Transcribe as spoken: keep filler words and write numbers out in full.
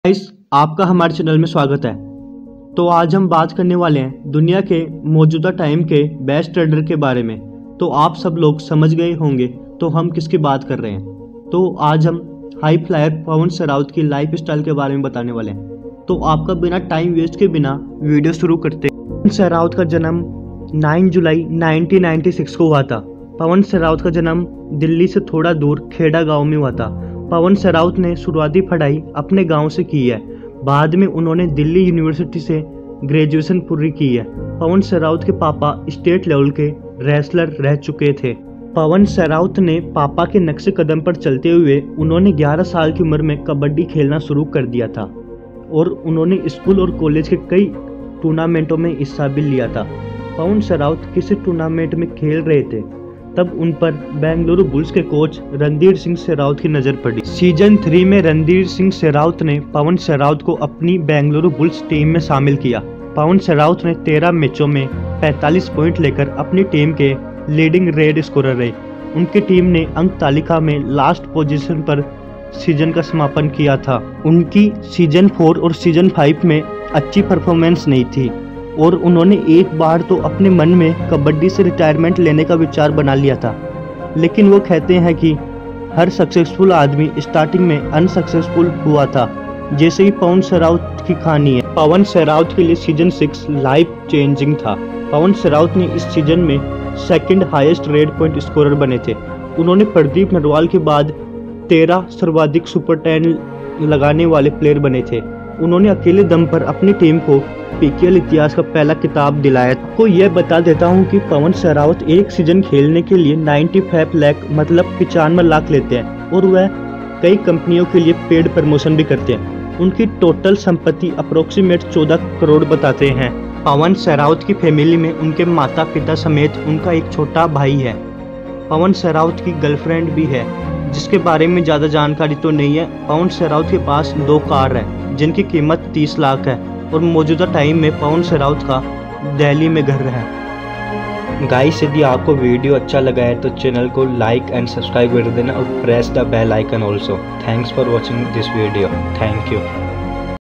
Guys, आपका हमारे channel में स्वागत है। तो आज हम बात करने वाले हैं दुनिया के मौजूदा टाइम के बेस्ट ट्रेडर के बारे में। तो आप सब लोग समझ गए होंगे तो हम किसकी बात कर रहे हैं। तो आज हम हाई फ्लायर पवन सरावत की लाइफ स्टाइल के बारे में बताने वाले हैं। तो आपका बिना टाइम वेस्ट के बिना वीडियो शुरू करते हैं। पवन सरावत का जन्म नौ जुलाई उन्नीस सौ छियानवे को हुआ था। पवन सरावत का जन्म दिल्ली से थोड़ा दूर खेड़ा गाँव में हुआ था। पवन सरावत ने शुरुआती पढ़ाई अपने गांव से की है। बाद में उन्होंने दिल्ली यूनिवर्सिटी से ग्रेजुएशन पूरी की है। पवन सरावत के पापा स्टेट लेवल के रेसलर रह चुके थे। पवन सरावत ने पापा के नक्शे कदम पर चलते हुए उन्होंने ग्यारह साल की उम्र में कबड्डी खेलना शुरू कर दिया था और उन्होंने स्कूल और कॉलेज के कई टूर्नामेंटों में हिस्सा भी लिया था। पवन सरावत किसी टूर्नामेंट में खेल रहे थे, तब उन पर बेंगलुरु बुल्स के कोच रणधीर सिंह शेरावत की नज़र पड़ी। सीजन थ्री में रणधीर सिंह शेरावत ने पवन सरावत को अपनी बेंगलुरु बुल्स टीम में शामिल किया। पवन सरावत ने तेरह मैचों में पैंतालीस पॉइंट लेकर अपनी टीम के लीडिंग रेड स्कोरर रहे। उनकी टीम ने अंक तालिका में लास्ट पोजीशन पर सीजन का समापन किया था। उनकी सीजन फोर और सीजन फाइव में अच्छी परफॉर्मेंस नहीं थी और उन्होंने एक बार तो अपने मन में कबड्डी से रिटायरमेंट लेने का विचार बना लिया था। लेकिन वो कहते हैं कि हर सक्सेसफुल आदमी स्टार्टिंग में अनसक्सेसफुल हुआ था, जैसे ही पवन सरावत की कहानी है। पवन सरावत के लिए सीजन सिक्स लाइफ चेंजिंग था। पवन सरावत ने इस सीजन में second highest raid point scorer बने थे। उन्होंने प्रदीप नरवाल के बाद तेरह सर्वाधिक सुपर टेन लगाने वाले प्लेयर बने थे। उन्होंने अकेले दम पर अपनी टीम को पीकेएल इतिहास का पहला किताब दिलाया। आपको यह बता देता हूं कि पवन सरावत एक सीजन खेलने के लिए पचानवे लाख मतलब पचानवे लाख लेते हैं और वह कई कंपनियों के लिए पेड प्रमोशन भी करते हैं। उनकी टोटल संपत्ति अप्रोक्सीमेट चौदह करोड़ बताते हैं। पवन सरावत की फैमिली में उनके माता पिता समेत उनका एक छोटा भाई है। पवन सरावत की गर्लफ्रेंड भी है, जिसके बारे में ज़्यादा जानकारी तो नहीं है। पवन सरावत के पास दो कार है जिनकी कीमत तीस लाख है और मौजूदा टाइम में पवन सरावत का दिल्ली में घर है। गाइस, यदि आपको वीडियो अच्छा लगा है तो चैनल को लाइक एंड सब्सक्राइब कर देना और press the bell icon also. Thanks for watching this video. Thank you.